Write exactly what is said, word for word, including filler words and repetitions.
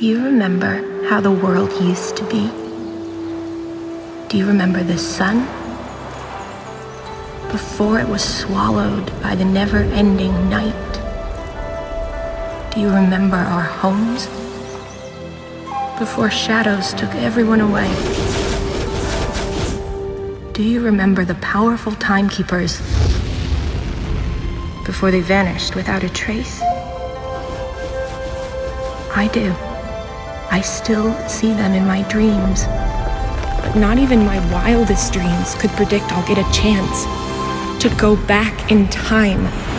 you remember how the world used to be? Do you remember the sun? Before it was swallowed by the never-ending night? Do you remember our homes? Before shadows took everyone away? Do you remember the powerful timekeepers before they vanished without a trace? I do. I still see them in my dreams. But not even my wildest dreams could predict I'll get a chance to go back in time